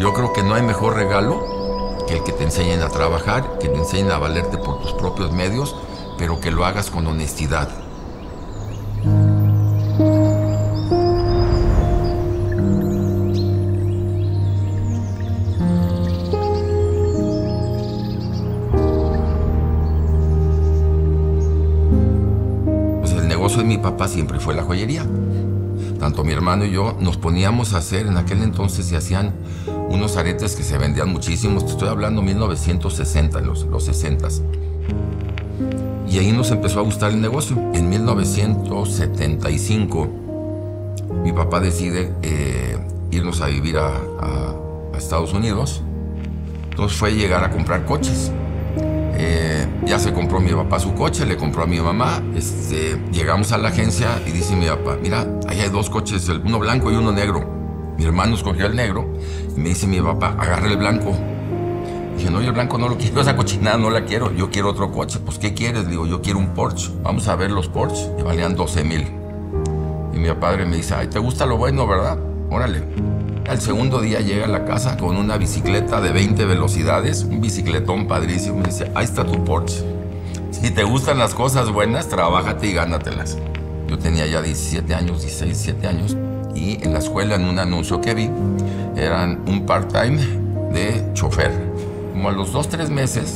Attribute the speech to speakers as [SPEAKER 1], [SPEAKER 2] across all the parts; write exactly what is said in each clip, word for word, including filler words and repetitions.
[SPEAKER 1] Yo creo que no hay mejor regalo que el que te enseñen a trabajar, que te enseñen a valerte por tus propios medios, pero que lo hagas con honestidad. Pues el negocio de mi papá siempre fue la joyería. Tanto mi hermano y yo nos poníamos a hacer, en aquel entonces se hacían unos aretes que se vendían muchísimos, te estoy hablando mil novecientos sesenta, los, los sesentas. Y ahí nos empezó a gustar el negocio. En mil novecientos setenta y cinco, mi papá decide eh, irnos a vivir a, a, a Estados Unidos. Entonces fue llegar a comprar coches. Eh, ya se compró mi papá su coche, le compró a mi mamá. Este, llegamos a la agencia y dice mi papá, mira, ahí hay dos coches, uno blanco y uno negro. Mi hermano escogió el negro y me dice mi papá, agarra el blanco. Dije, no, yo el blanco no lo quiero, esa cochinada no la quiero, yo quiero otro coche. Pues, ¿qué quieres? Digo, yo quiero un Porsche. Vamos a ver los Porsche. Y valían doce mil. Y mi padre me dice, ay, ¿te gusta lo bueno, verdad? Órale. Al segundo día llega a la casa con una bicicleta de veinte velocidades, un bicicletón padrísimo. Me dice, ahí está tu Porsche. Si te gustan las cosas buenas, trabájate y gánatelas. Yo tenía ya diecisiete años, dieciséis, diecisiete años. Y en la escuela, en un anuncio que vi, eran un part-time de chofer. Como a los dos, tres meses,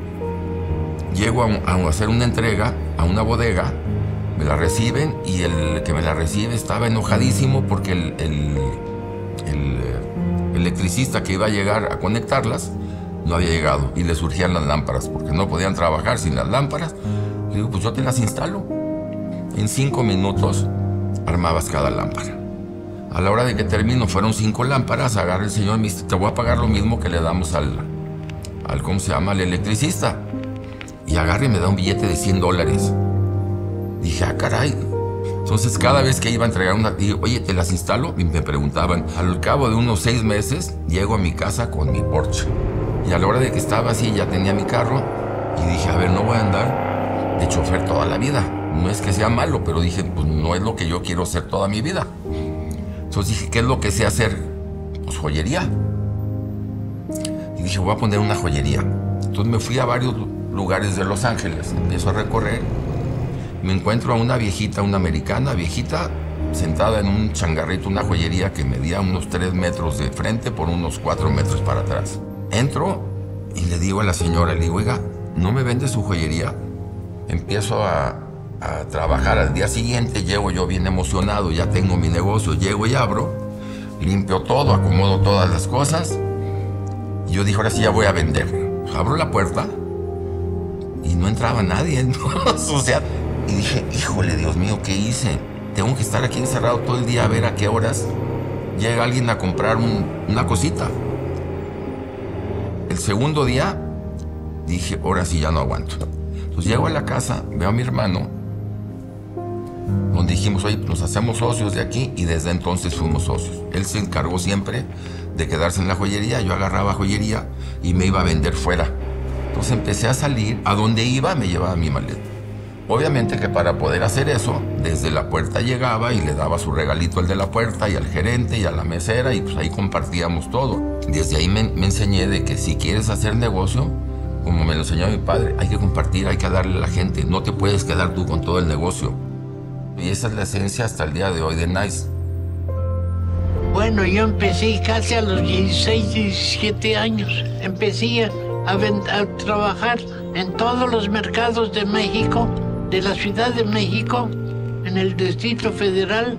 [SPEAKER 1] llego a, a hacer una entrega a una bodega, me la reciben y el que me la recibe estaba enojadísimo porque el, el, el, el electricista que iba a llegar a conectarlas no había llegado y le surgían las lámparas porque no podían trabajar sin las lámparas. Le digo, pues yo te las instalo. En cinco minutos armabas cada lámpara. A la hora de que termino, fueron cinco lámparas, agarra el señor y me dice, te voy a pagar lo mismo que le damos al, al ¿cómo se llama?, al electricista. Y agarra y me da un billete de cien dólares. Dije, ah, caray. Entonces, cada vez que iba a entregar una, digo, oye, ¿te las instalo? Y me preguntaban. Al cabo de unos seis meses, llego a mi casa con mi Porsche. Y a la hora de que estaba así, ya tenía mi carro. Y dije, a ver, no voy a andar de chofer toda la vida. No es que sea malo, pero dije, pues no es lo que yo quiero hacer toda mi vida. Entonces dije, ¿qué es lo que sé hacer? Pues joyería. Y dije, voy a poner una joyería. Entonces me fui a varios lugares de Los Ángeles. Empiezo a recorrer. Me encuentro a una viejita, una americana viejita, sentada en un changarrito, una joyería que medía unos tres metros de frente por unos cuatro metros para atrás. Entro y le digo a la señora, le digo, oiga, ¿no me vende su joyería? Empiezo a... a trabajar. Al día siguiente llego yo bien emocionado, ya tengo mi negocio, llego y abro, limpio todo, acomodo todas las cosas y yo dije, ahora sí ya voy a vender. Abro la puerta y no entraba nadie, ¿no? O sea, y dije, híjole, Dios mío, ¿qué hice? Tengo que estar aquí encerrado todo el día a ver a qué horas llega alguien a comprar un, una cosita. El segundo día dije, ahora sí ya no aguanto. Entonces llego a la casa, veo a mi hermano, donde dijimos, oye, nos hacemos socios de aquí, y desde entonces fuimos socios. Él se encargó siempre de quedarse en la joyería, yo agarraba joyería y me iba a vender fuera. Entonces empecé a salir, a donde iba me llevaba mi maleta. Obviamente que para poder hacer eso, desde la puerta llegaba y le daba su regalito al de la puerta y al gerente y a la mesera, y pues ahí compartíamos todo. Desde ahí me, me enseñé de que si quieres hacer negocio, como me lo enseñó mi padre, hay que compartir, hay que darle a la gente, no te puedes quedar tú con todo el negocio. Y esa es la esencia hasta el día de hoy de Nice.
[SPEAKER 2] Bueno, yo empecé casi a los dieciséis, diecisiete años. Empecé a, a trabajar en todos los mercados de México, de la Ciudad de México, en el Distrito Federal.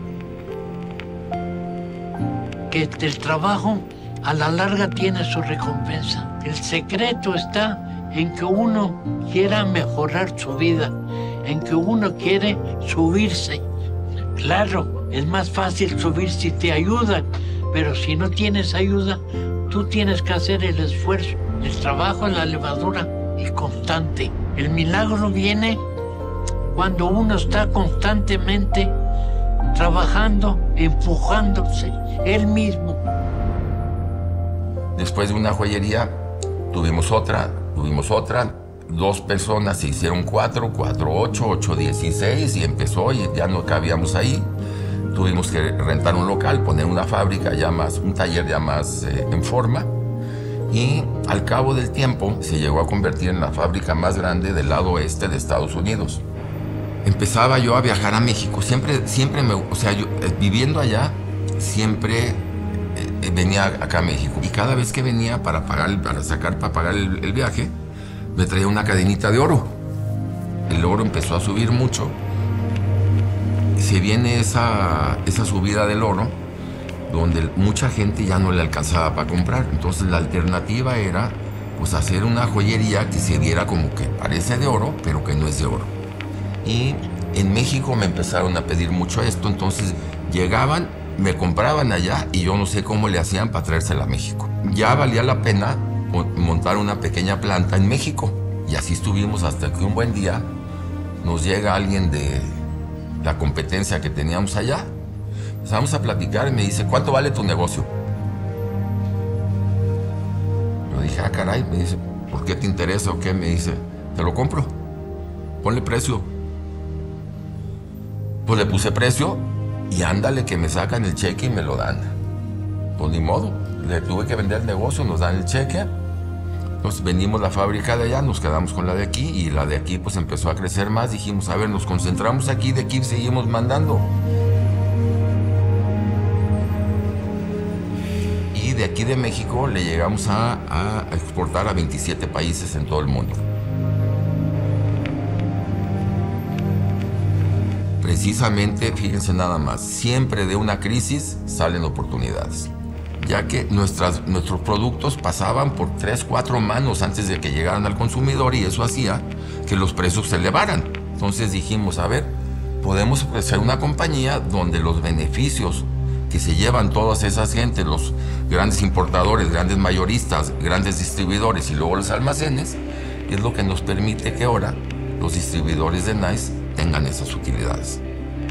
[SPEAKER 2] Que el trabajo a la larga tiene su recompensa. El secreto está en que uno quiera mejorar su vida, en que uno quiere subirse. Claro, es más fácil subir si te ayudan, pero si no tienes ayuda, tú tienes que hacer el esfuerzo, el trabajo en la levadura y constante. El milagro viene cuando uno está constantemente trabajando, empujándose él mismo.
[SPEAKER 1] Después de una joyería, tuvimos otra, tuvimos otra. Dos personas se hicieron cuatro, cuatro, ocho, ocho, dieciséis, y empezó y ya no cabíamos ahí. tuvimos que rentar un local, poner una fábrica ya más, un taller ya más eh, en forma. Y al cabo del tiempo se llegó a convertir en la fábrica más grande del lado oeste de Estados Unidos. Empezaba yo a viajar a México, siempre, siempre me, o sea, yo eh, viviendo allá, siempre eh, venía acá a México. Y cada vez que venía para pagar, para sacar, para pagar el, el viaje, me traía una cadenita de oro. El oro empezó a subir mucho. Se viene esa, esa subida del oro, donde mucha gente ya no le alcanzaba para comprar. Entonces la alternativa era pues hacer una joyería que se viera como que parece de oro, pero que no es de oro. Y en México me empezaron a pedir mucho esto, entonces llegaban, me compraban allá y yo no sé cómo le hacían para traérsela a México. Ya valía la pena montar una pequeña planta en México. Y así estuvimos hasta que un buen día nos llega alguien de la competencia que teníamos allá. Empezamos a platicar y me dice, ¿cuánto vale tu negocio? Yo dije, ah, caray. Me dice, ¿por qué te interesa o qué? Me dice, te lo compro. Ponle precio. Pues le puse precio y ándale que me sacan el cheque y me lo dan. Pues ni modo. Le tuve que vender el negocio, nos dan el cheque. Entonces vendimos la fábrica de allá, nos quedamos con la de aquí y la de aquí pues empezó a crecer más. Dijimos, a ver, nos concentramos aquí, de aquí seguimos mandando. Y de aquí de México le llegamos a, a exportar a veintisiete países en todo el mundo. Precisamente, fíjense nada más, siempre de una crisis salen oportunidades, ya que nuestras, nuestros productos pasaban por tres, cuatro manos antes de que llegaran al consumidor y eso hacía que los precios se elevaran. Entonces dijimos, a ver, podemos ser una compañía donde los beneficios que se llevan todas esas gentes, los grandes importadores, grandes mayoristas, grandes distribuidores y luego los almacenes, es lo que nos permite que ahora los distribuidores de Nice tengan esas utilidades.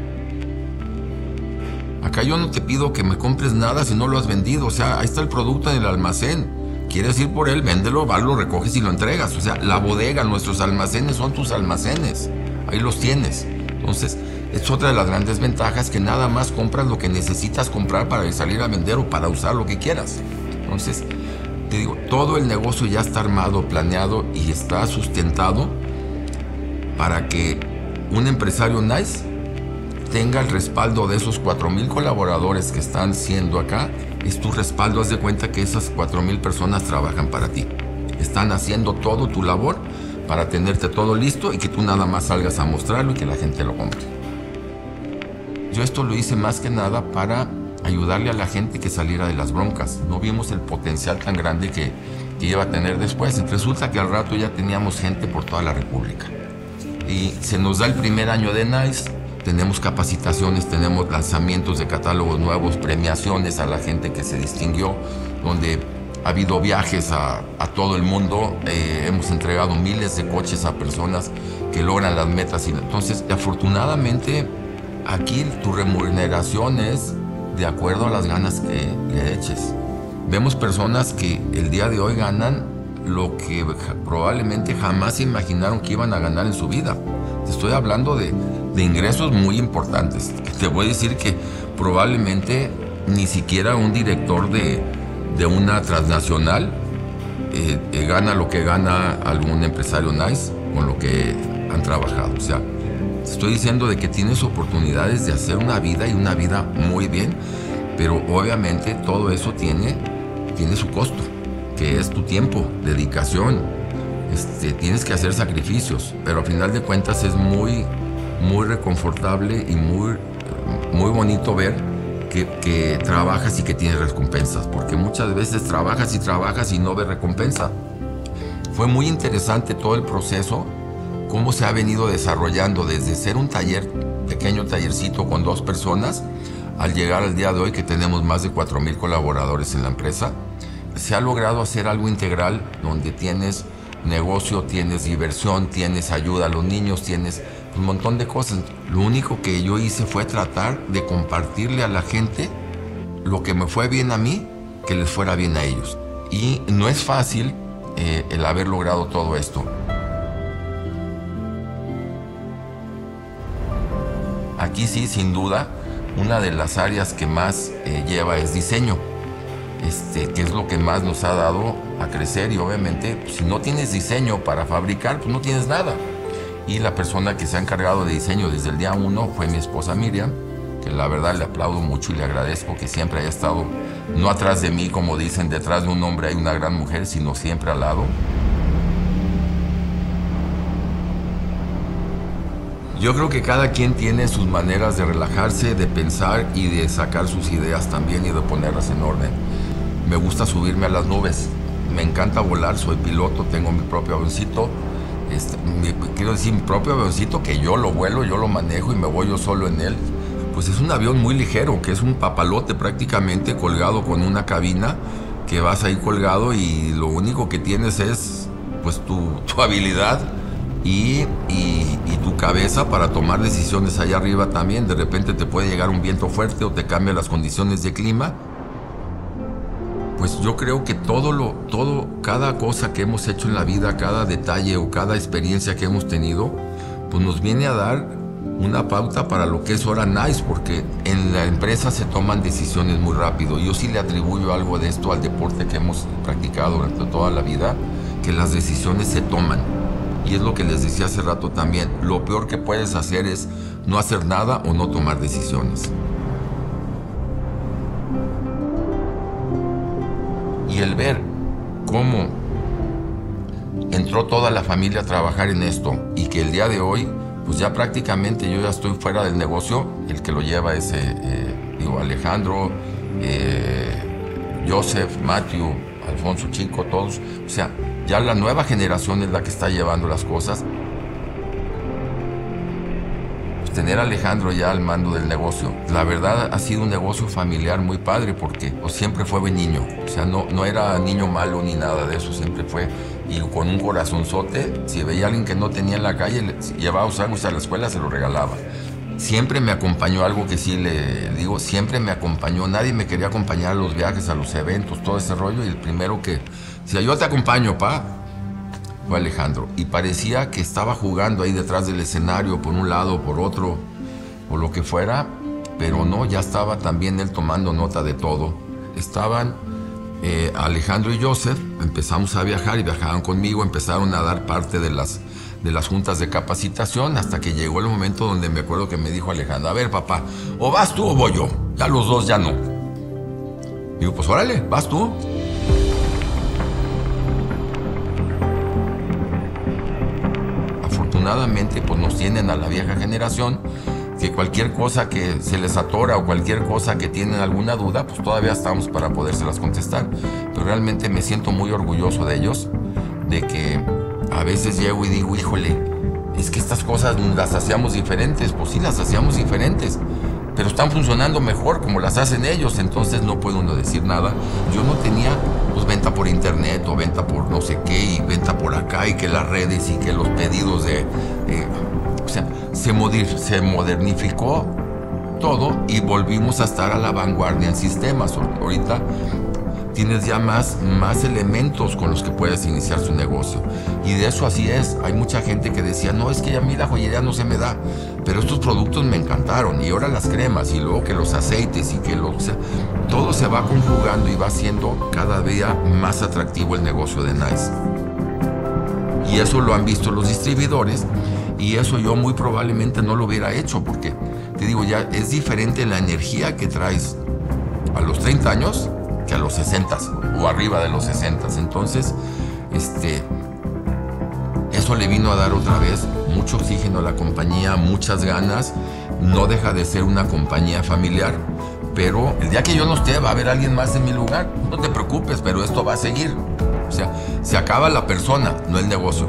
[SPEAKER 1] Acá yo no te pido que me compres nada si no lo has vendido. O sea, ahí está el producto en el almacén. Quieres ir por él, véndelo, vas, lo recoges y lo entregas. O sea, la bodega, nuestros almacenes son tus almacenes. Ahí los tienes. Entonces, es otra de las grandes ventajas, que nada más compras lo que necesitas comprar para salir a vender o para usar lo que quieras. Entonces, te digo, todo el negocio ya está armado, planeado y está sustentado para que un empresario Nice tenga el respaldo de esos cuatro mil colaboradores que están siendo acá. Es tu respaldo, haz de cuenta que esas cuatro mil personas trabajan para ti. Están haciendo todo tu labor para tenerte todo listo y que tú nada más salgas a mostrarlo y que la gente lo compre. Yo esto lo hice más que nada para ayudarle a la gente que saliera de las broncas. No vimos el potencial tan grande que, que iba a tener después. Resulta que al rato ya teníamos gente por toda la República. Y se nos da el primer año de Nice. Tenemos capacitaciones, tenemos lanzamientos de catálogos nuevos, premiaciones a la gente que se distinguió, donde ha habido viajes a, a todo el mundo. Eh, hemos entregado miles de coches a personas que logran las metas. Y entonces, afortunadamente, aquí tu remuneración es de acuerdo a las ganas que le eches. Vemos personas que el día de hoy ganan lo que probablemente jamás imaginaron que iban a ganar en su vida. Te estoy hablando de, de ingresos muy importantes. Te voy a decir que probablemente ni siquiera un director de, de una transnacional eh, eh, gana lo que gana algún empresario Nice con lo que han trabajado. O sea, te estoy diciendo de que tienes oportunidades de hacer una vida y una vida muy bien, pero obviamente todo eso tiene, tiene su costo, que es tu tiempo, dedicación. Este, tienes que hacer sacrificios, pero al final de cuentas es muy, muy reconfortable y muy, muy bonito ver que, que trabajas y que tienes recompensas, porque muchas veces trabajas y trabajas y no ves recompensa. Fue muy interesante todo el proceso, cómo se ha venido desarrollando desde ser un taller, pequeño tallercito con dos personas, al llegar al día de hoy que tenemos más de cuatro mil colaboradores en la empresa. Se ha logrado hacer algo integral donde tienes negocio, tienes diversión, tienes ayuda a los niños, tienes un montón de cosas. Lo único que yo hice fue tratar de compartirle a la gente lo que me fue bien a mí, que les fuera bien a ellos. Y no es fácil eh, el haber logrado todo esto. Aquí sí, sin duda, una de las áreas que más eh, lleva es diseño, este, que es lo que más nos ha dado a crecer, y obviamente pues, si no tienes diseño para fabricar, pues no tienes nada. Y la persona que se ha encargado de diseño desde el día uno fue mi esposa Miriam, que la verdad le aplaudo mucho y le agradezco que siempre haya estado, no atrás de mí, como dicen, detrás de un hombre hay una gran mujer, sino siempre al lado. Yo creo que cada quien tiene sus maneras de relajarse, de pensar y de sacar sus ideas también y de ponerlas en orden. Me gusta subirme a las nubes, me encanta volar, soy piloto, tengo mi propio avioncito. Este, mi, quiero decir, mi propio avioncito que yo lo vuelo, yo lo manejo y me voy yo solo en él. Pues es un avión muy ligero, que es un papalote prácticamente colgado con una cabina, que vas ahí colgado y lo único que tienes es pues tu, tu habilidad y, y, y tu cabeza para tomar decisiones allá arriba también. De repente te puede llegar un viento fuerte o te cambian las condiciones de clima. Pues yo creo que todo lo, todo, cada cosa que hemos hecho en la vida, cada detalle o cada experiencia que hemos tenido, pues nos viene a dar una pauta para lo que es ahora Nice, porque en la empresa se toman decisiones muy rápido. Yo sí le atribuyo algo de esto al deporte que hemos practicado durante toda la vida, que las decisiones se toman. Y es lo que les decía hace rato también, lo peor que puedes hacer es no hacer nada o no tomar decisiones. Y el ver cómo entró toda la familia a trabajar en esto y que el día de hoy pues ya prácticamente yo ya estoy fuera del negocio, el que lo lleva es eh, eh, digo, Alejandro, eh, Joseph, Matthew, Alfonso Chico, todos, o sea, ya la nueva generación es la que está llevando las cosas. Pues tener a Alejandro ya al mando del negocio, la verdad ha sido un negocio familiar muy padre porque pues, siempre fue buen niño, o sea, no, no era niño malo ni nada de eso, siempre fue. Y con un corazonzote, si veía a alguien que no tenía en la calle, le llevaba sándwiches a la escuela, se lo regalaba. Siempre me acompañó, algo que sí le digo, siempre me acompañó. Nadie me quería acompañar a los viajes, a los eventos, todo ese rollo. Y el primero que decía, yo te acompaño, pa, fue Alejandro. Y parecía que estaba jugando ahí detrás del escenario, por un lado, por otro, o lo que fuera. Pero no, ya estaba también él tomando nota de todo. Estaban... Eh, Alejandro y Joseph empezamos a viajar y viajaban conmigo, empezaron a dar parte de las, de las juntas de capacitación hasta que llegó el momento donde me acuerdo que me dijo Alejandro, a ver papá, o vas tú o voy yo, ya los dos ya no. Digo, pues órale, vas tú. Afortunadamente pues nos tienen a la vieja generación, que cualquier cosa que se les atora o cualquier cosa que tienen alguna duda, pues todavía estamos para podérselas contestar. Pero realmente me siento muy orgulloso de ellos, de que a veces llego y digo, híjole, es que estas cosas las hacíamos diferentes. Pues sí, las hacíamos diferentes, pero están funcionando mejor como las hacen ellos, entonces no puedo uno decir nada. Yo no tenía, pues, venta por internet o venta por no sé qué y venta por acá y que las redes y que los pedidos de... Eh, o sea, se, modir, se modernificó todo y volvimos a estar a la vanguardia en sistemas. Ahorita tienes ya más, más elementos con los que puedes iniciar su negocio. Y de eso así es. Hay mucha gente que decía, no, es que a mí la joyería no se me da, pero estos productos me encantaron. Y ahora las cremas y luego que los aceites y que los... O sea, todo se va conjugando y va haciendo cada día más atractivo el negocio de Nice. Y eso lo han visto los distribuidores. Y eso yo muy probablemente no lo hubiera hecho porque, te digo, ya es diferente la energía que traes a los treinta años que a los sesenta o arriba de los sesenta. Entonces, este, eso le vino a dar otra vez mucho oxígeno a la compañía, muchas ganas. No deja de ser una compañía familiar, pero el día que yo no esté va a haber alguien más en mi lugar. No te preocupes, pero esto va a seguir. O sea, se acaba la persona, no el negocio.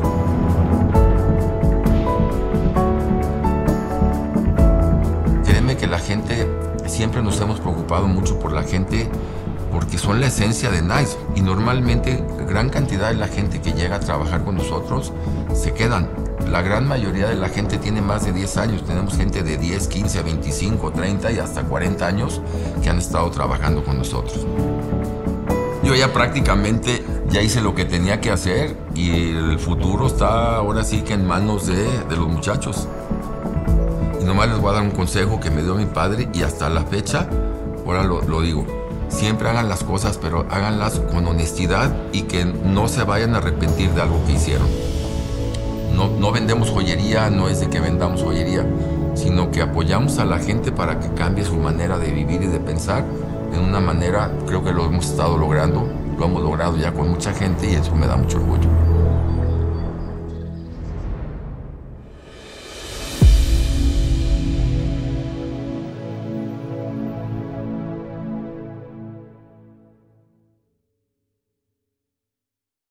[SPEAKER 1] Que la gente, siempre nos hemos preocupado mucho por la gente porque son la esencia de Nice y normalmente gran cantidad de la gente que llega a trabajar con nosotros se quedan. La gran mayoría de la gente tiene más de diez años, tenemos gente de diez, quince, veinticinco, treinta y hasta cuarenta años que han estado trabajando con nosotros. Yo ya prácticamente ya hice lo que tenía que hacer y el futuro está ahora sí que en manos de, de los muchachos. Y nomás les voy a dar un consejo que me dio mi padre y hasta la fecha, ahora lo, lo digo. Siempre hagan las cosas, pero háganlas con honestidad y que no se vayan a arrepentir de algo que hicieron. No, no vendemos joyería, no es de que vendamos joyería, sino que apoyamos a la gente para que cambie su manera de vivir y de pensar en una manera, creo que lo hemos estado logrando, lo hemos logrado ya con mucha gente y eso me da mucho orgullo.